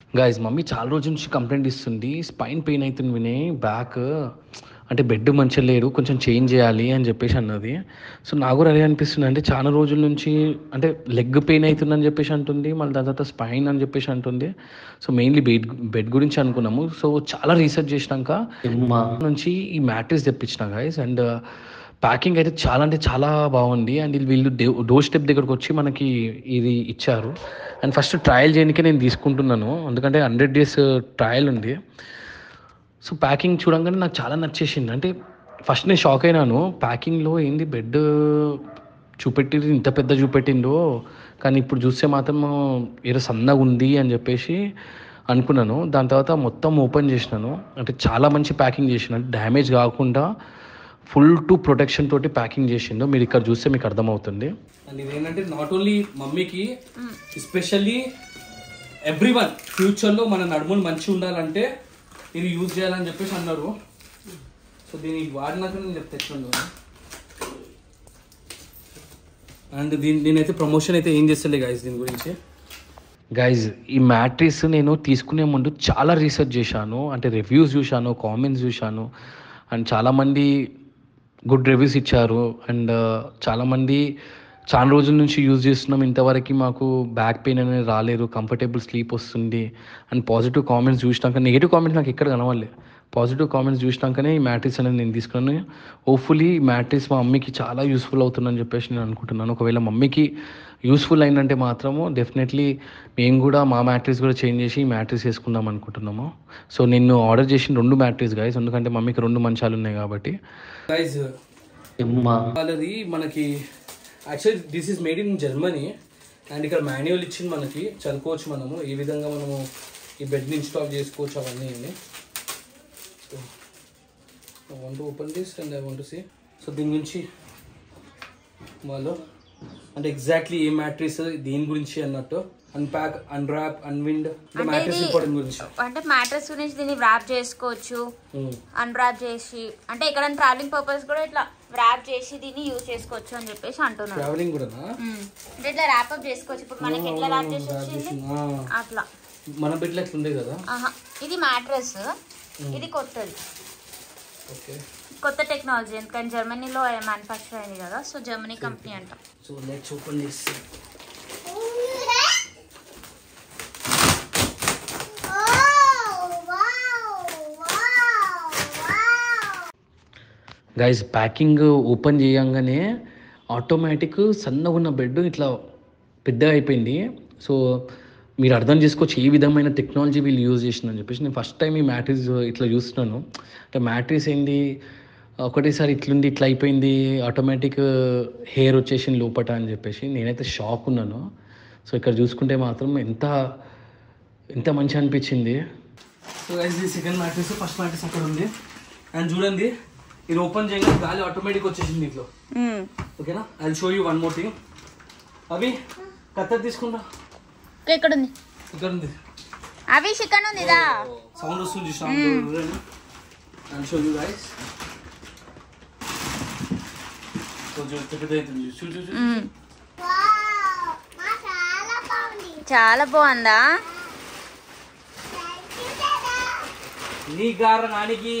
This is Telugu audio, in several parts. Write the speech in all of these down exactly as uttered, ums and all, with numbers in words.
గైస్ మమ్మీ చాలా రోజుల నుంచి కంప్లైంట్ ఇస్తుంది, స్పైన్ పెయిన్ అవుతుంది వినే బ్యాక్, అంటే బెడ్ మంచిగా లేరు, కొంచెం చేంజ్ చేయాలి అని చెప్పేసి అన్నది. సో నాకు కూడా అదే అనిపిస్తుంది, అంటే చాలా రోజుల నుంచి అంటే లెగ్ పెయిన్ అవుతుందని చెప్పేసి అంటుంది, మళ్ళీ దాని తర్వాత స్పైన్ అని చెప్పేసి అంటుంది. సో మెయిన్లీ బెడ్ బెడ్ గురించి అనుకున్నాము. సో చాలా రీసెర్చ్ చేసినాక మా నుంచి ఈ మ్యాట్రిక్స్ తెప్పించిన గైస్. అండ్ ప్యాకింగ్ అయితే చాలా అంటే చాలా బాగుంది. అండ్ వీళ్ళు డోర్ స్టెప్ దగ్గరకు వచ్చి మనకి ఇది ఇచ్చారు. అండ్ ఫస్ట్ ట్రయల్ చేయడానికే నేను తీసుకుంటున్నాను, ఎందుకంటే హండ్రెడ్ డేస్ ట్రయల్ ఉంది. సో ప్యాకింగ్ చూడంగానే నాకు చాలా నచ్చేసింది. అంటే ఫస్ట్ నేను షాక్ అయినాను, ప్యాకింగ్లో ఏంది బెడ్ చూపెట్టి ఇంత పెద్ద చూపెట్టిందో, కానీ ఇప్పుడు చూస్తే మాత్రం ఏదో సన్నగా ఉంది అని చెప్పేసి అనుకున్నాను. దాని తర్వాత మొత్తం ఓపెన్ చేసినాను, అంటే చాలా మంచి ప్యాకింగ్ చేసిన, డ్యామేజ్ కాకుండా ఫుల్ టు ప్రొటెక్షన్ తోటి ప్యాకింగ్ చేసిండు. మీరు ఇక్కడ చూస్తే మీకు అర్థమవుతుంది. అండ్ ఇదేంటంటే నాట్ ఓన్లీ మమ్మీకి, ఎస్పెషల్లీ ఎవ్రీ వన్ ఫ్యూచర్లో మన నడుములు మంచిగా ఉండాలంటే ఇది యూజ్ చేయాలని చెప్పేసి అన్నారు. సో దీన్ని వాడినాక నేను చెప్తే తెచ్చుకున్నాను. అండ్ దీని నేనైతే ప్రమోషన్ అయితే ఏం చేస్తలే గైస్ దీని గురించి. గైజ్ ఈ మ్యాట్రిక్స్ నేను తీసుకునే ముందు చాలా రీసెర్చ్ చేశాను, అంటే రివ్యూస్ చూశాను, కామెంట్స్ చూశాను. అండ్ చాలామంది గుడ్ రివ్యూస్ ఇచ్చారు. అండ్ చాలామంది చాలా రోజుల నుంచి యూజ్ చేస్తున్నాం, ఇంతవరకు మాకు బ్యాక్ పెయిన్ అనేది రాలేదు, కంఫర్టబుల్ స్లీప్ వస్తుంది అండ్ పాజిటివ్ కామెంట్స్ చూసినాక, నెగిటివ్ కామెంట్స్ నాకు ఎక్కడ కనవాలి, పాజిటివ్ కామెంట్స్ చూసినాకనే ఈ మ్యాట్రిక్స్ అనేది నేను తీసుకున్నాను. హోప్ఫుల్లీ ఈ మ్యాట్రిక్స్ మా మమ్మీకి చాలా యూస్ఫుల్ అవుతుందని చెప్పేసి నేను అనుకుంటున్నాను. ఒకవేళ మమ్మీకి యూస్ఫుల్ అయిందంటే మాత్రము డెఫినెట్లీ మేము కూడా మా మ్యాట్రిక్స్ కూడా చేంజ్ చేసి మ్యాట్రిక్స్ వేసుకుందాం అనుకుంటున్నాము. సో నేను ఆర్డర్ చేసిన రెండు మ్యాట్రిక్స్ గైస్, ఎందుకంటే మమ్మీకి రెండు మంచాలు ఉన్నాయి కాబట్టి. గైస్ వాళ్ళది మనకి actually this is made in Germany. And ఇక్కడ మాన్యువల్ ఇచ్చింది మనకి, చదువుకోవచ్చు మనము ఏ విధంగా మనము ఈ బెడ్ని ఇన్స్టాల్ చేసుకోవచ్చు అవన్నీ. So I want to open this and I want to see. So దీని గురించి వాళ్ళు అంటే ఎగ్జాక్ట్లీ ఏ మ్యాట్రిక్స్ దీని గురించి అన్నట్టు unpack, unwrap, unwind, mattress important గురించి, అంటే మ్యాట్రిక్స్ గురించి దీన్ని ర్యాప్ చేసుకోవచ్చు, అన్రాప్ చేసి, అంటే ఇక్కడ ట్రావెలింగ్ పర్పస్ కూడా ఇట్లా ర్యాప్ చేసి దీన్ని యూజ్ చేసుకోవచ్చు అని చెప్పేసి అంటున్నారు. ట్రావెలింగ్ కూడా అంటే ఇట్లా ర్యాప్ అప్ చేసుకోవచ్చు. ఇప్పుడు మనకి ఎట్లా ర్యాప్ చేసి వచ్చింది అట్లా మన బెడ్లు ఎట్లా ఉంది కదా. ఇది మ్యాట్రిక్స్, ఇది కొత్తది, కొత్త టెక్నాలజీ, ఎందుకంటే జర్మనీలో మ్యానుఫ్యాక్చర్ అయింది కదా. సో జర్మనీ కంపెనీ అంట. So let's open this. Guys packing open చేయంగానే ఆటోమేటిక్ సన్నగా ఉన్న బెడ్ ఇట్లా పెద్దగా అయిపోయింది. సో మీరు అర్థం చేసుకోవచ్చు ఏ విధమైన టెక్నాలజీ వీళ్ళు యూజ్ చేసిందని చెప్పేసి. నేను ఫస్ట్ టైం ఈ మ్యాట్రిక్స్ ఇట్లా చూస్తున్నాను. అంటే మ్యాట్రిక్స్ ఏంది ఒకటేసారి ఇట్లుంది, ఇట్లా అయిపోయింది, ఆటోమేటిక్ హెయిర్ వచ్చేసింది లోపట అని చెప్పేసి నేనైతే షాక్ ఉన్నాను. సో ఇక్కడ చూసుకుంటే మాత్రం ఎంత ఎంత మంచి అనిపించింది. సో గైస్ ఈ సెకండ్ మ్యాట్రిక్స్, ఫస్ట్ మ్యాట్రిక్స్ అక్కడ ఉంది. అండ్ చూడండి ఇది ఓపెన్ చేయగానే గాలి ఆటోమేటిక్ వచ్చేసింది దీంట్లో. ఓకేనా, I show you one more thing. అవి కత్తెర తీసుకుంటా, ఇక్కడ ఉంది, ఇక్కడ ఉంది, అవి చికెన్ ఉందిదా సౌండ్ వస్తుంది చూసాను. I show you guys. చాలా బాగుందా? నీ గార నానికి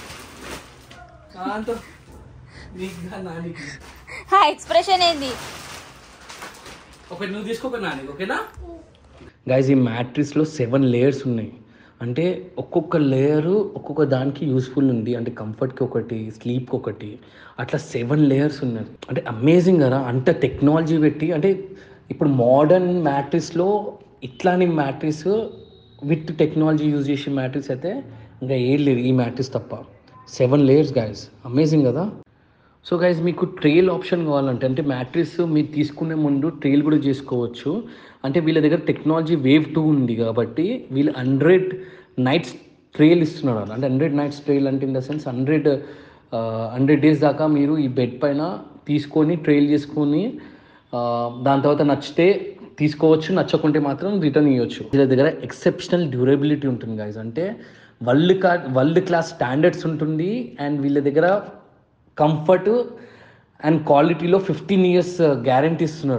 నానికి ఎక్స్ప్రెషన్ ఏంది? ఒకటి నువ్వు తీసుకోక నానికి, ఓకేనా గైస్ ఈ మ్యాట్రిక్స్లో సెవెన్ లేయర్స్ ఉన్నాయి. అంటే ఒక్కొక్క లేయరు ఒక్కొక్క దానికి యూస్ఫుల్ ఉంది. అంటే కంఫర్ట్కి ఒకటి, స్లీప్కి ఒకటి, అట్లా సెవెన్ లేయర్స్ ఉన్నాయి. అంటే అమేజింగ్ కదా, అంత టెక్నాలజీ పెట్టి. అంటే ఇప్పుడు మోడర్న్ మ్యాట్రిక్స్లో ఇట్లాంటి మ్యాట్రిక్స్ విత్ టెక్నాలజీ యూజ్ చేసే మ్యాట్రిక్స్ అయితే ఇంకా ఏం లేదు ఈ మ్యాట్రిక్స్ తప్ప. సెవెన్ లేయర్స్ గైస్, అమేజింగ్ కదా. సో గైస్ మీకు ట్రేల్ ఆప్షన్ కావాలంటే, అంటే మ్యాట్రిక్స్ మీరు తీసుకునే ముందు ట్రేల్ కూడా చేసుకోవచ్చు. అంటే వీళ్ళ దగ్గర టెక్నాలజీ వేవ్ టూ ఉంది కాబట్టి వీళ్ళు హండ్రెడ్ నైట్స్ ట్రేల్ ఇస్తున్నారు. అంటే హండ్రెడ్ నైట్స్ ట్రేల్ అంటే in the sense hundred hundred days దాకా మీరు ఈ బెడ్ పైన తీసుకొని ట్రేల్ చేసుకొని దాని తర్వాత నచ్చితే తీసుకోవచ్చు, నచ్చకుంటే మాత్రం రిటర్న్ ఇవ్వచ్చు. వీళ్ళ దగ్గర ఎక్సెప్షనల్ డ్యూరబిలిటీ ఉంటుంది గైస్. అంటే వరల్డ్ కా వరల్డ్ క్లాస్ స్టాండర్డ్స్ ఉంటుంది. అండ్ వీళ్ళ దగ్గర కంఫర్ట్ అండ్ క్వాలిటీలో ఫిఫ్టీన్ ఇయర్స్ గ్యారంటీ ఇస్తున్నాడు.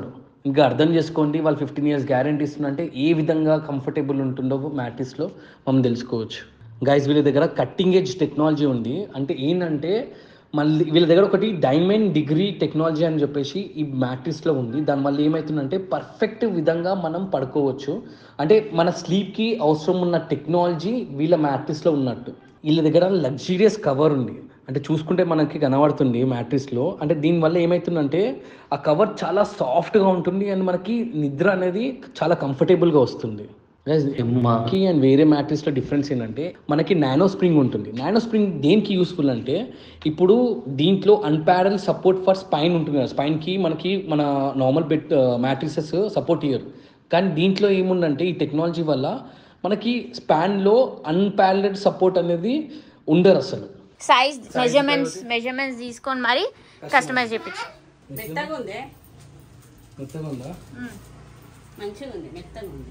ఇంకా అర్థం చేసుకోండి వాళ్ళు ఫిఫ్టీన్ ఇయర్స్ గ్యారంటీ ఇస్తుందంటే ఏ విధంగా కంఫర్టబుల్ ఉంటుందో మ్యాట్రిక్స్లో మనం తెలుసుకోవచ్చు. గైస్ వీళ్ళ దగ్గర కట్టింగ్ ఎడ్జ్ టెక్నాలజీ ఉంది. అంటే ఏంటంటే మళ్ళీ వీళ్ళ దగ్గర ఒకటి డైమండ్ డిగ్రీ టెక్నాలజీ అని చెప్పేసి ఈ మ్యాట్రిక్స్లో ఉంది. దానివల్ల ఏమవుతుందంటే పర్ఫెక్ట్ విధంగా మనం పడుకోవచ్చు. అంటే మన స్లీప్కి అవసరం ఉన్న టెక్నాలజీ వీళ్ళ మ్యాట్రిక్స్లో ఉన్నట్టు. వీళ్ళ దగ్గర లగ్జీరియస్ కవర్ ఉంది. అంటే చూసుకుంటే మనకి కనబడుతుంది మ్యాట్రిక్స్లో. అంటే దీనివల్ల ఏమవుతుందంటే ఆ కవర్ చాలా సాఫ్ట్గా ఉంటుంది అండ్ మనకి నిద్ర అనేది చాలా కంఫర్టబుల్గా వస్తుంది. మాకి అండ్ వేరే మ్యాట్రిక్స్లో డిఫరెన్స్ ఏంటంటే మనకి నానో స్ప్రింగ్ ఉంటుంది. నానో స్ప్రింగ్ దేనికి యూస్ఫుల్ అంటే ఇప్పుడు దీంట్లో అన్పారల్ సపోర్ట్ ఫర్ స్పైన్ ఉంటుంది కదా, స్పైన్కి మనకి మన నార్మల్ బెడ్ మ్యాట్రిక్సెస్ సపోర్ట్ ఇయ్యరు. కానీ దీంట్లో ఏముందంటే ఈ టెక్నాలజీ వల్ల మనకి స్పాన్లో అన్పారల్డ్ సపోర్ట్ అనేది ఉండరు అసలు. సైజ్ మెజర్మెంట్స్ మెజర్మెంట్స్ తీసుకొని మరి కస్టమైజ్ చేయించు. మెత్తగా ఉంది, మెత్తగా ఉందా? మంచిగా ఉంది, మెత్తగా ఉంది.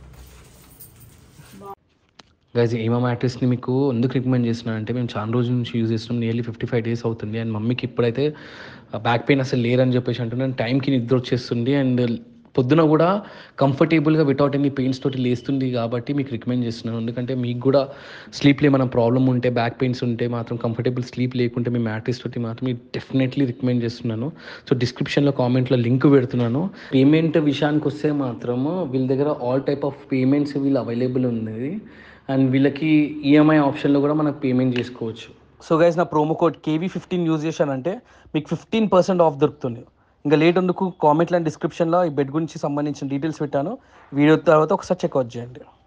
గైజ్ ఏమా మ్యాట్రిక్స్ని మీకు ఎందుకు రికమెండ్ చేస్తున్నాను అంటే మేము చాలా రోజుల నుంచి యూజ్ చేస్తున్నాం. నియర్లీ ఫిఫ్టీ ఫైవ్ డేస్ అవుతుంది. అండ్ మమ్మీకి ఇప్పుడైతే బ్యాక్ పెయిన్ అసలు లేరని చెప్పేసి అంటున్నాను. టైంకి నిద్ర వచ్చేస్తుంది అండ్ పొద్దున కూడా కంఫర్టబుల్గా వితౌట్ ఎనీ పెయిన్స్ తోటి లేస్తుంది. కాబట్టి మీకు రికమెండ్ చేస్తున్నాను. ఎందుకంటే మీకు కూడా స్లీప్లో ఏమైనా ప్రాబ్లమ్ ఉంటే, బ్యాక్ పెయిన్స్ ఉంటే మాత్రం, కంఫర్టబుల్ స్లీప్ లేకుంటే మీ మ్యాట్రిక్స్ తోటి మాత్రం మీకు డెఫినెట్లీ రికమెండ్ చేస్తున్నాను. సో డిస్క్రిప్షన్లో కామెంట్లో లింక్ పెడుతున్నాను. పేమెంట్ విషయానికి వస్తే మాత్రము వీళ్ళ దగ్గర ఆల్ టైప్ ఆఫ్ పేమెంట్స్ వీళ్ళు అవైలబుల్ ఉంది. అండ్ వీళ్ళకి ఈఎంఐ ఆప్షన్లో కూడా మనకు పేమెంట్ చేసుకోవచ్చు. సో గైస్ నా promo code KV fifteen use చేశానంటే మీకు ఫిఫ్టీన్ పర్సెంట్ ఆఫ్ దొరుకుతుంది. ఇంకా లేట్ ఎందుకు కామెంట్లో అండ్ డిస్క్రిప్షన్లో ఈ బెడ్ గురించి సంబంధించిన డీటెయిల్స్ పెట్టాను. వీడియో తర్వాత ఒకసారి చెక్అవుట్ చేయండి.